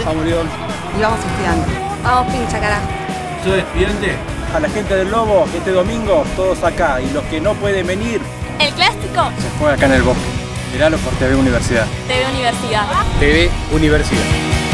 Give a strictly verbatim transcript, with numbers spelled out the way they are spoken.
Vamos, León. Y vamos estudiando. Vamos, pincha, carajo. ¿Soy estudiante? A la gente del Lobo, este domingo, todos acá. Y los que no pueden venir, El clásico. se juega acá en el bosque. Miralo por T V Universidad. T V Universidad. T V Universidad.